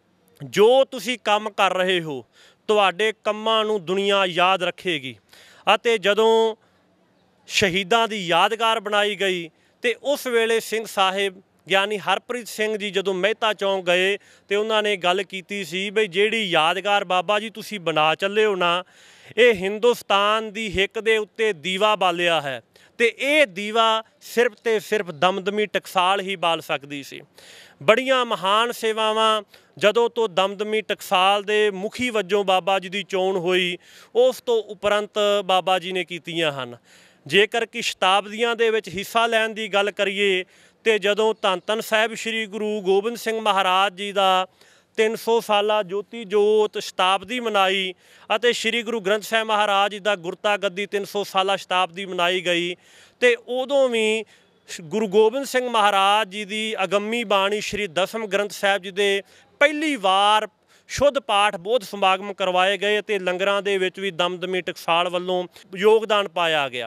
ਜੋ ਤੁਸੀਂ ਕੰਮ ਕਰ ਰਹੇ ਹੋ ਤੁਹਾਡੇ ਕੰਮਾਂ ਨੂੰ ਦੁਨੀਆ ਯਾਦ ਰੱਖੇਗੀ। ਅਤੇ ਜਦੋਂ ਸ਼ਹੀਦਾਂ ਦੀ ਯਾਦਗਾਰ ਬਣਾਈ ਗਈ ਅਤੇ ਉਸ ਵੇਲੇ ਸਿੰਘ ਸਾਹਿਬ ਗਿਆਨੀ ਹਰਪ੍ਰੀਤ ਸਿੰਘ ਜੀ ਜਦੋਂ ਮਹਿਤਾ ਚੌਂਕ ਗਏ ਅਤੇ ਉਹਨਾਂ ਨੇ ਗੱਲ ਕੀਤੀ ਸੀ ਬਈ ਜਿਹੜੀ ਯਾਦਗਾਰ ਬਾਬਾ ਜੀ ਤੁਸੀਂ ਬਣਾ ਚੱਲੇ ਹੋ ਨਾ, ਇਹ ਹਿੰਦੁਸਤਾਨ ਦੀ ਹਿੱਕ ਦੇ ਉੱਤੇ ਦੀਵਾ ਬਾਲਿਆ ਹੈ ਅਤੇ ਇਹ ਦੀਵਾ ਸਿਰਫ ਤੇ ਸਿਰਫ ਦਮਦਮੀ ਟਕਸਾਲ ਹੀ ਬਾਲ ਸਕਦੀ ਸੀ। ਬੜੀਆਂ ਮਹਾਨ ਸੇਵਾਵਾਂ ਜਦੋਂ ਤੋਂ ਦਮਦਮੀ ਟਕਸਾਲ ਦੇ ਮੁਖੀ ਵਜੋਂ ਬਾਬਾ ਜੀ ਦੀ ਚੋਣ ਹੋਈ, ਉਸ ਤੋਂ ਉਪਰੰਤ ਬਾਬਾ ਜੀ ਨੇ ਕੀਤੀਆਂ ਹਨ। ਜੇਕਰ ਕਿ ਸ਼ਤਾਬਦੀਆਂ ਦੇ ਵਿੱਚ ਹਿੱਸਾ ਲੈਣ ਦੀ ਗੱਲ ਕਰੀਏ ਅਤੇ ਜਦੋਂ ਧੰਨ ਧੰਨ ਸਾਹਿਬ ਸ਼੍ਰੀ ਗੁਰੂ ਗੋਬਿੰਦ ਸਿੰਘ ਮਹਾਰਾਜ ਜੀ ਦਾ 300 ਸਾਲਾ ਜੋਤੀ ਜੋਤ ਸ਼ਤਾਬਦੀ ਮਨਾਈ ਅਤੇ ਸ਼੍ਰੀ ਗੁਰੂ ਗ੍ਰੰਥ ਸਾਹਿਬ ਮਹਾਰਾਜ ਜੀ ਦਾ ਗੁਰਤਾ ਗੱਦੀ 300 ਸਾਲਾ ਸ਼ਤਾਬਦੀ ਮਨਾਈ ਗਈ ਅਤੇ ਉਦੋਂ ਵੀ ਗੁਰੂ ਗੋਬਿੰਦ ਸਿੰਘ ਮਹਾਰਾਜ ਜੀ ਦੀ ਅਗੰਮੀ ਬਾਣੀ ਸ਼੍ਰੀ ਦਸਮ ਗ੍ਰੰਥ ਸਾਹਿਬ ਜੀ ਦੇ ਪਹਿਲੀ ਵਾਰ ਸ਼ੁੱਧ ਪਾਠ ਬੋਧ ਸਮਾਗਮ ਕਰਵਾਏ ਗਏ ਅਤੇ ਲੰਗਰਾਂ ਦੇ ਵਿੱਚ ਵੀ ਦਮਦਮੀ ਟਕਸਾਲ ਵੱਲੋਂ ਯੋਗਦਾਨ ਪਾਇਆ ਗਿਆ।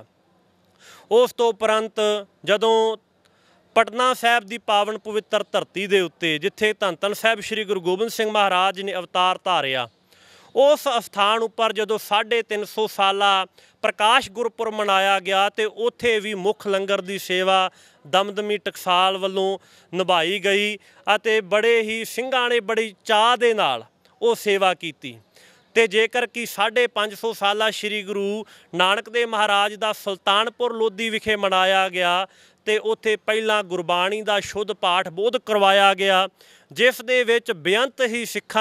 ਉਸ ਤੋਂ ਉਪਰੰਤ ਜਦੋਂ ਪਟਨਾ ਸਾਹਿਬ ਦੀ ਪਾਵਨ ਪਵਿੱਤਰ ਧਰਤੀ ਦੇ ਉੱਤੇ ਜਿੱਥੇ ਧੰਨ ਧੰਨ ਸਾਹਿਬ ਸ਼੍ਰੀ ਗੁਰੂ ਗੋਬਿੰਦ ਸਿੰਘ ਮਹਾਰਾਜ ਨੇ ਅਵਤਾਰ ਧਾਰਿਆ, ਉਸ ਅਸਥਾਨ ਉੱਪਰ ਜਦੋਂ 350 ਸਾਲਾ ਪ੍ਰਕਾਸ਼ ਗੁਰਪੁਰਬ ਮਨਾਇਆ ਗਿਆ ਅਤੇ ਉੱਥੇ ਵੀ ਮੁੱਖ ਲੰਗਰ ਦੀ ਸੇਵਾ ਦਮਦਮੀ ਟਕਸਾਲ ਵੱਲੋਂ ਨਿਭਾਈ ਗਈ ਅਤੇ ਬੜੇ ਹੀ ਸਿੰਘਾਂ ਨੇ ਬੜੀ ਚਾਅ ਦੇ ਨਾਲ ਉਹ ਸੇਵਾ ਕੀਤੀ। ਅਤੇ ਜੇਕਰ ਕਿ 550 ਸਾਲਾ ਸ਼੍ਰੀ ਗੁਰੂ ਨਾਨਕ ਦੇਵ ਮਹਾਰਾਜ ਦਾ ਸੁਲਤਾਨਪੁਰ ਲੋਧੀ ਵਿਖੇ ਮਨਾਇਆ ਗਿਆ ਅਤੇ ਉੱਥੇ ਪਹਿਲਾਂ ਗੁਰਬਾਣੀ ਦਾ ਸ਼ੁੱਧ ਪਾਠ ਬੋਧ ਕਰਵਾਇਆ ਗਿਆ, ਜਿਸ ਦੇ ਵਿੱਚ ਬੇਅੰਤ ਹੀ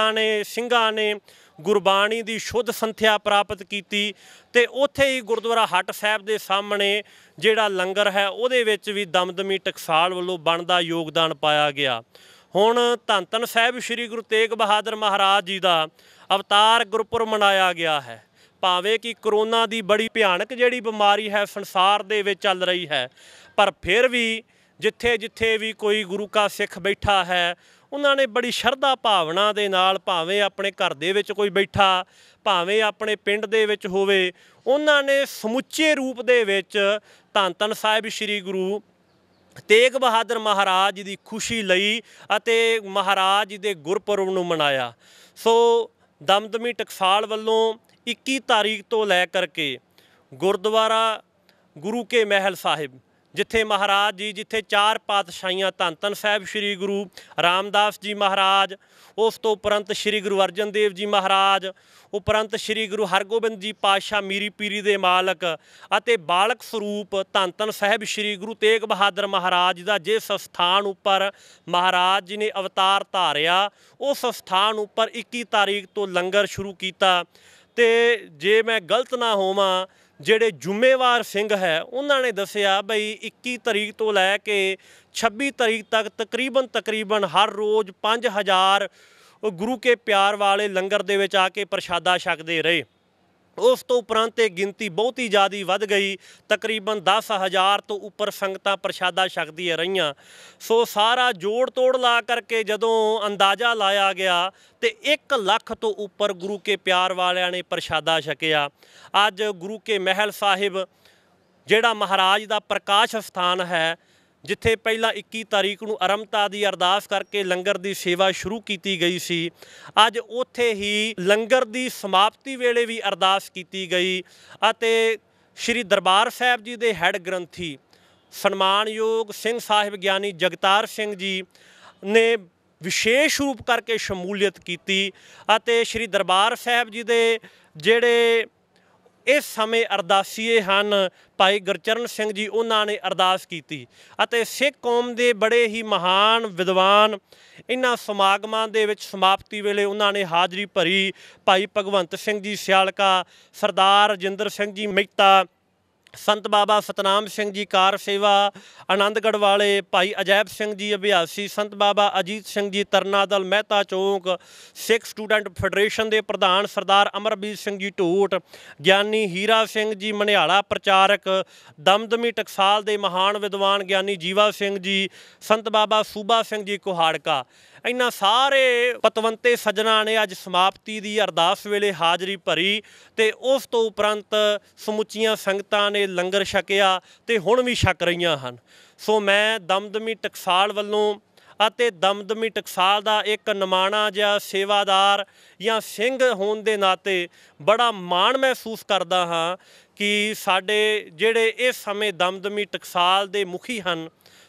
ਸਿੰਘਾਂ ਨੇ ਗੁਰਬਾਣੀ ਦੀ ਸ਼ੁੱਧ ਸੰਥਿਆ ਪ੍ਰਾਪਤ ਕੀਤੀ ਅਤੇ ਉੱਥੇ ਹੀ ਗੁਰਦੁਆਰਾ ਹੱਟ ਸਾਹਿਬ ਦੇ ਸਾਹਮਣੇ ਜਿਹੜਾ ਲੰਗਰ ਹੈ ਉਹਦੇ ਵਿੱਚ ਵੀ ਦਮਦਮੀ ਟਕਸਾਲ ਵੱਲੋਂ ਬਣਦਾ ਯੋਗਦਾਨ ਪਾਇਆ ਗਿਆ। ਹੁਣ ਧੰਨ ਧੰਨ ਸਾਹਿਬ ਸ਼੍ਰੀ ਗੁਰੂ ਤੇਗ ਬਹਾਦਰ ਮਹਾਰਾਜ ਜੀ ਦਾ ਅਵਤਾਰ ਗੁਰਪੁਰਬ ਮਨਾਇਆ ਗਿਆ ਹੈ। ਭਾਵੇਂ ਕਿ ਕਰੋਨਾ ਦੀ ਬੜੀ ਭਿਆਨਕ ਜਿਹੜੀ ਬਿਮਾਰੀ ਹੈ ਸੰਸਾਰ ਦੇ ਵਿੱਚ ਚੱਲ ਰਹੀ ਹੈ, ਪਰ ਫਿਰ ਵੀ ਜਿੱਥੇ ਜਿੱਥੇ ਵੀ ਕੋਈ ਗੁਰੂ ਕਾ ਸਿੱਖ ਬੈਠਾ ਹੈ ਉਹਨਾਂ ਨੇ ਬੜੀ ਸ਼ਰਧਾ ਭਾਵਨਾ ਦੇ ਨਾਲ, ਭਾਵੇਂ ਆਪਣੇ ਘਰ ਦੇ ਵਿੱਚ ਕੋਈ ਬੈਠਾ, ਭਾਵੇਂ ਆਪਣੇ ਪਿੰਡ ਦੇ ਵਿੱਚ ਹੋਵੇ, ਉਹਨਾਂ ਨੇ ਸਮੁੱਚੇ ਰੂਪ ਦੇ ਵਿੱਚ ਧੰਨ ਧੰਨ ਸਾਹਿਬ ਸ਼੍ਰੀ ਗੁਰੂ ਤੇਗ ਬਹਾਦਰ ਮਹਾਰਾਜ ਦੀ ਖੁਸ਼ੀ ਲਈ ਅਤੇ ਮਹਾਰਾਜ ਜੀ ਦੇ ਗੁਰਪੁਰਬ ਨੂੰ ਮਨਾਇਆ। ਸੋ ਦਮਦਮੀ ਟਕਸਾਲ ਵੱਲੋਂ 21 ਤਾਰੀਖ ਤੋਂ ਲੈ ਕਰਕੇ ਗੁਰਦੁਆਰਾ ਗੁਰੂ ਕੇ ਮਹਿਲ ਸਾਹਿਬ ਜਿੱਥੇ ਮਹਾਰਾਜ ਜੀ, ਜਿੱਥੇ 4 ਪਾਤਸ਼ਾਹੀਆਂ ਧੰਨ ਧੰਨ ਸਾਹਿਬ ਸ਼੍ਰੀ ਗੁਰੂ ਰਾਮਦਾਸ ਜੀ ਮਹਾਰਾਜ, ਉਸ ਤੋਂ ਉਪਰੰਤ ਸ਼੍ਰੀ ਗੁਰੂ ਅਰਜਨ ਦੇਵ ਜੀ ਮਹਾਰਾਜ, ਉਪਰੰਤ ਸ਼੍ਰੀ ਗੁਰੂ ਹਰਗੋਬਿੰਦ ਜੀ ਪਾਤਸ਼ਾਹ ਮੀਰੀ ਪੀਰੀ ਦੇ ਮਾਲਕ ਅਤੇ ਬਾਲਕ ਸਰੂਪ ਧੰਨ ਧੰਨ ਸਾਹਿਬ ਸ਼੍ਰੀ ਗੁਰੂ ਤੇਗ ਬਹਾਦਰ ਮਹਾਰਾਜ ਦਾ ਜਿਸ ਸਥਾਨ ਉੱਪਰ ਮਹਾਰਾਜ ਜੀ ਨੇ ਅਵਤਾਰ ਧਾਰਿਆ, ਉਸ ਸਥਾਨ ਉੱਪਰ 21 ਤਾਰੀਖ ਤੋਂ ਲੰਗਰ ਸ਼ੁਰੂ ਕੀਤਾ। ਅਤੇ ਜੇ ਮੈਂ ਗਲਤ ਨਾ ਹੋਵਾਂ, ਜਿਹੜੇ ਜ਼ਿੰਮੇਵਾਰ ਸਿੰਘ ਹੈ ਉਹਨਾਂ ਨੇ ਦੱਸਿਆ ਬਈ 21 ਤਾਰੀਖ ਤੋਂ ਲੈ ਕੇ 26 ਤਾਰੀਖ ਤੱਕ ਤਕਰੀਬਨ ਹਰ ਰੋਜ਼ 5000 ਗੁਰੂ ਕੇ ਪਿਆਰ ਵਾਲੇ ਲੰਗਰ ਦੇ ਵਿੱਚ ਆ ਕੇ ਪ੍ਰਸ਼ਾਦਾ ਛਕਦੇ ਰਹੇ। ਉਸ ਤੋਂ ਉਪਰੰਤ ਇਹ ਗਿਣਤੀ ਬਹੁਤੀ ਜ਼ਿਆਦਾ ਵੱਧ ਗਈ। ਤਕਰੀਬਨ 10,000 ਤੋਂ ਉੱਪਰ ਸੰਗਤਾਂ ਪ੍ਰਸ਼ਾਦਾ ਛਕਦੀਆਂ ਰਹੀਆਂ। ਸੋ ਸਾਰਾ ਜੋੜ ਤੋੜ ਲਾ ਕਰਕੇ ਜਦੋਂ ਅੰਦਾਜ਼ਾ ਲਾਇਆ ਗਿਆ ਤੇ 1 ਲੱਖ ਤੋਂ ਉੱਪਰ ਗੁਰੂ ਕੇ ਪਿਆਰ ਵਾਲਿਆਂ ਨੇ ਪ੍ਰਸ਼ਾਦਾ ਛਕਿਆ। ਅੱਜ ਗੁਰੂ ਕੇ ਮਹਿਲ ਸਾਹਿਬ ਜਿਹੜਾ ਮਹਾਰਾਜ ਦਾ ਪ੍ਰਕਾਸ਼ ਸਥਾਨ ਹੈ, ਜਿੱਥੇ ਪਹਿਲਾਂ 21 ਤਾਰੀਖ ਨੂੰ ਅਰੰਭਤਾ ਦੀ ਅਰਦਾਸ ਕਰਕੇ ਲੰਗਰ ਦੀ ਸੇਵਾ ਸ਼ੁਰੂ ਕੀਤੀ ਗਈ ਸੀ, ਅੱਜ ਉੱਥੇ ਹੀ ਲੰਗਰ ਦੀ ਸਮਾਪਤੀ ਵੇਲੇ ਵੀ ਅਰਦਾਸ ਕੀਤੀ ਗਈ ਅਤੇ ਸ਼੍ਰੀ ਦਰਬਾਰ ਸਾਹਿਬ ਜੀ ਦੇ ਹੈੱਡ ਗ੍ਰੰਥੀ ਸਨਮਾਨਯੋਗ ਸਿੰਘ ਸਾਹਿਬ ਗਿਆਨੀ ਜਗਤਾਰ ਸਿੰਘ ਜੀ ਨੇ ਵਿਸ਼ੇਸ਼ ਰੂਪ ਕਰਕੇ ਸ਼ਮੂਲੀਅਤ ਕੀਤੀ ਅਤੇ ਸ਼੍ਰੀ ਦਰਬਾਰ ਸਾਹਿਬ ਜੀ ਦੇ ਜਿਹੜੇ ਇਸ ਸਮੇਂ ਅਰਦਾਸੀਏ ਹਨ ਭਾਈ ਗੁਰਚਰਨ ਸਿੰਘ ਜੀ, ਉਹਨਾਂ ਨੇ ਅਰਦਾਸ ਕੀਤੀ ਅਤੇ ਸਿੱਖ ਕੌਮ ਦੇ ਬੜੇ ਹੀ ਮਹਾਨ ਵਿਦਵਾਨ ਇਹਨਾਂ ਸਮਾਗਮਾਂ ਦੇ ਵਿੱਚ ਸਮਾਪਤੀ ਵੇਲੇ ਉਹਨਾਂ ਨੇ ਹਾਜ਼ਰੀ ਭਰੀ। ਭਾਈ ਭਗਵੰਤ ਸਿੰਘ ਜੀ ਸਿਆਲਕਾ, ਸਰਦਾਰ ਰਜਿੰਦਰ ਸਿੰਘ ਜੀ ਮਹਿਤਾ, ਸੰਤ ਬਾਬਾ ਸਤਨਾਮ ਸਿੰਘ ਜੀ ਕਾਰ ਸੇਵਾ ਆਨੰਦਗੜ੍ਹ ਵਾਲੇ, ਭਾਈ ਅਜੈਬ ਸਿੰਘ ਜੀ ਅਭਿਆਸੀ, ਸੰਤ ਬਾਬਾ ਅਜੀਤ ਸਿੰਘ ਜੀ ਤਰਨਾਦਲ ਮਹਿਤਾ ਚੌਂਕ, ਸਿੱਖ ਸਟੂਡੈਂਟ ਫੈਡਰੇਸ਼ਨ ਦੇ ਪ੍ਰਧਾਨ ਸਰਦਾਰ ਅਮਰਬੀਰ ਸਿੰਘ ਜੀ ਢੋਟ, ਗਿਆਨੀ ਹੀਰਾ ਸਿੰਘ ਜੀ ਮਨਿਆਲਾ ਪ੍ਰਚਾਰਕ, ਦਮਦਮੀ ਟਕਸਾਲ ਦੇ ਮਹਾਨ ਵਿਦਵਾਨ ਗਿਆਨੀ ਜੀਵਾ ਸਿੰਘ ਜੀ, ਸੰਤ ਬਾਬਾ ਸੂਬਾ ਸਿੰਘ ਜੀ ਕੁਹਾੜਕਾ, ਇਹਨਾਂ ਸਾਰੇ ਪਤਵੰਤੇ ਸੱਜਣਾ ਨੇ ਅੱਜ ਸਮਾਪਤੀ ਦੀ ਅਰਦਾਸ ਵੇਲੇ ਹਾਜ਼ਰੀ ਭਰੀ ਤੇ ਉਸ ਤੋਂ ਉਪਰੰਤ ਸਮੁੱਚੀਆਂ ਸੰਗਤਾਂ ਨੇ ਲੰਗਰ ਛਕਿਆ ਤੇ ਹੁਣ ਵੀ ਛਕ ਰਹੀਆਂ ਹਨ। ਸੋ ਮੈਂ ਦਮਦਮੀ ਟਕਸਾਲ ਵੱਲੋਂ ਅਤੇ ਦਮਦਮੀ ਟਕਸਾਲ ਦਾ ਇੱਕ ਨਿਮਾਣਾ ਜਿਹਾ ਸੇਵਾਦਾਰ ਜਾਂ ਸਿੰਘ ਹੋਣ ਦੇ ਨਾਤੇ ਬੜਾ ਮਾਣ ਮਹਿਸੂਸ ਕਰਦਾ ਹਾਂ ਕਿ ਸਾਡੇ ਜਿਹੜੇ ਇਸ ਸਮੇਂ ਦਮਦਮੀ ਟਕਸਾਲ ਦੇ ਮੁਖੀ ਹਨ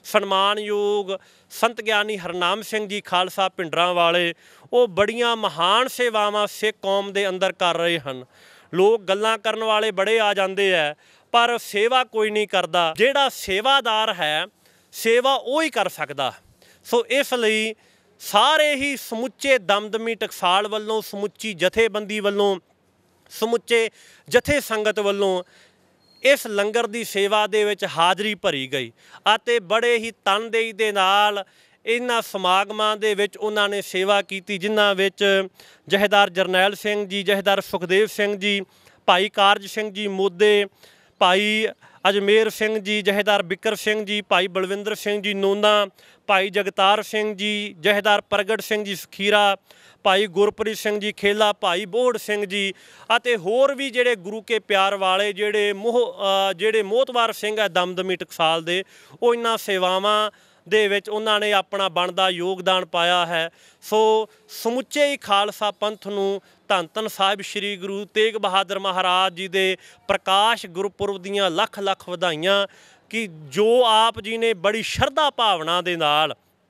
ਸਨਮਾਨਯੋਗ ਸੰਤ ਗਿਆਨੀ ਹਰਨਾਮ ਸਿੰਘ ਜੀ ਖਾਲਸਾ ਭਿੰਡਰਾਂ ਵਾਲੇ, ਉਹ ਬੜੀਆਂ ਮਹਾਨ ਸੇਵਾਵਾਂ ਸਿੱਖ ਕੌਮ ਦੇ ਅੰਦਰ ਕਰ ਰਹੇ ਹਨ। ਲੋਕ ਗੱਲਾਂ ਕਰਨ ਵਾਲੇ ਬੜੇ ਆ ਜਾਂਦੇ ਹੈ ਪਰ ਸੇਵਾ ਕੋਈ ਨਹੀਂ ਕਰਦਾ। ਜਿਹੜਾ ਸੇਵਾਦਾਰ ਹੈ ਸੇਵਾ ਉਹ ਹੀ ਕਰ ਸਕਦਾ। ਸੋ ਇਸ ਲਈ ਸਾਰੇ ਹੀ ਸਮੁੱਚੇ ਦਮਦਮੀ ਟਕਸਾਲ ਵੱਲੋਂ, ਸਮੁੱਚੀ ਜਥੇਬੰਦੀ ਵੱਲੋਂ, ਸਮੁੱਚੇ ਜਥੇ ਸੰਗਤ ਵੱਲੋਂ ਇਸ ਲੰਗਰ ਦੀ ਸੇਵਾ ਦੇ ਵਿੱਚ ਹਾਜ਼ਰੀ ਭਰੀ ਗਈ ਅਤੇ ਬੜੇ ਹੀ ਤਨਦੇਹੀ ਦੇ ਨਾਲ ਇਹਨਾਂ ਸਮਾਗਮਾਂ ਦੇ ਵਿੱਚ ਉਹਨਾਂ ਨੇ ਸੇਵਾ ਕੀਤੀ, ਜਿਨ੍ਹਾਂ ਵਿੱਚ ਜਥੇਦਾਰ ਜਰਨੈਲ ਸਿੰਘ ਜੀ, ਜਥੇਦਾਰ ਸੁਖਦੇਵ ਸਿੰਘ ਜੀ, ਭਾਈ ਕਾਰਜ ਸਿੰਘ ਜੀ ਮੋਦੇ, ਭਾਈ ਅਜਮੇਰ ਸਿੰਘ ਜੀ, ਜਥੇਦਾਰ ਬਿਕਰ ਸਿੰਘ ਜੀ, ਭਾਈ ਬਲਵਿੰਦਰ ਸਿੰਘ ਜੀ ਨੋਨਾ, ਭਾਈ ਜਗਤਾਰ ਸਿੰਘ ਜੀ, ਜਥੇਦਾਰ ਪ੍ਰਗਟ ਸਿੰਘ ਜੀ ਸਖੀਰਾ, ਭਾਈ ਗੁਰਪ੍ਰੀਤ ਸਿੰਘ ਜੀ ਖੇਲਾ, ਭਾਈ ਬੋਹੜ ਸਿੰਘ ਜੀ ਅਤੇ ਹੋਰ ਵੀ ਜਿਹੜੇ ਗੁਰੂ ਕੇ ਪਿਆਰ ਵਾਲੇ ਜਿਹੜੇ ਮੋਹਤਵਾਰ ਸਿੰਘ ਹੈ ਦਮਦਮੀ ਟਕਸਾਲ ਦੇ, ਉਹ ਇਹਨਾਂ ਸੇਵਾਵਾਂ ਦੇ ਵਿੱਚ ਉਹਨਾਂ ਨੇ ਆਪਣਾ ਬਣਦਾ ਯੋਗਦਾਨ ਪਾਇਆ ਹੈ। ਸੋ ਸਮੁੱਚੇ ਹੀ ਖਾਲਸਾ ਪੰਥ ਨੂੰ ਧੰਨ ਧੰਨ ਸਾਹਿਬ ਸ਼੍ਰੀ ਗੁਰੂ ਤੇਗ ਬਹਾਦਰ ਮਹਾਰਾਜ ਜੀ ਦੇ ਪ੍ਰਕਾਸ਼ ਗੁਰਪੁਰਬ ਦੀਆਂ ਲੱਖ ਲੱਖ ਵਧਾਈਆਂ ਕਿ ਜੋ ਆਪ ਜੀ ਨੇ ਬੜੀ ਸ਼ਰਧਾ ਭਾਵਨਾ ਦੇ ਨਾਲ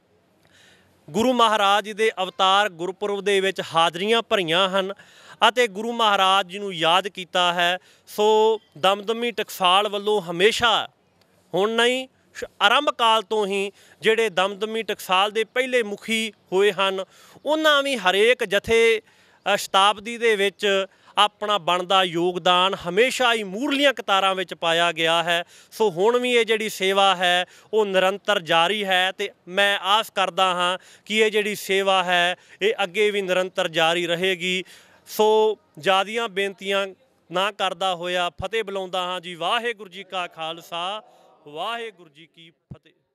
ਗੁਰੂ ਮਹਾਰਾਜ ਜੀ ਦੇ ਅਵਤਾਰ ਗੁਰਪੁਰਬ ਦੇ ਵਿੱਚ ਹਾਜ਼ਰੀਆਂ ਭਰੀਆਂ ਹਨ ਅਤੇ ਗੁਰੂ ਮਹਾਰਾਜ ਜੀ ਨੂੰ ਯਾਦ ਕੀਤਾ ਹੈ। ਸੋ ਦਮਦਮੀ ਟਕਸਾਲ ਵੱਲੋਂ ਹਮੇਸ਼ਾ, ਹੁਣ ਨਹੀਂ ਆਰੰਭ ਕਾਲ ਤੋਂ ਹੀ ਜਿਹੜੇ ਦਮਦਮੀ ਟਕਸਾਲ ਦੇ ਪਹਿਲੇ ਮੁਖੀ ਹੋਏ ਹਨ, ਉਹਨਾਂ ਵੀ ਹਰੇਕ ਜਥੇ ਸ਼ਤਾਬਦੀ ਦੇ ਵਿੱਚ ਆਪਣਾ ਬਣਦਾ ਯੋਗਦਾਨ ਹਮੇਸ਼ਾ ਹੀ ਮੂਹਰਲੀਆਂ ਕਤਾਰਾਂ ਵਿੱਚ ਪਾਇਆ ਗਿਆ ਹੈ। ਸੋ ਹੁਣ ਵੀ ਇਹ ਜਿਹੜੀ ਸੇਵਾ ਹੈ ਉਹ ਨਿਰੰਤਰ ਜਾਰੀ ਹੈ ਤੇ ਮੈਂ ਆਸ ਕਰਦਾ ਹਾਂ ਕਿ ਇਹ ਜਿਹੜੀ ਸੇਵਾ ਹੈ ਇਹ ਅੱਗੇ ਵੀ ਨਿਰੰਤਰ ਜਾਰੀ ਰਹੇਗੀ। ਸੋ ਜ਼ਿਆਦੀਆਂ ਬੇਨਤੀਆਂ ਨਾ ਕਰਦਾ ਹੋਇਆ ਫਤਿਹ ਬੁਲਾਉਂਦਾ ਹਾਂ ਜੀ। ਵਾਹਿਗੁਰੂ ਜੀ ਕਾ ਖਾਲਸਾ, ਵਾਹਿਗੁਰੂ ਜੀ ਕੀ ਫਤਿਹ।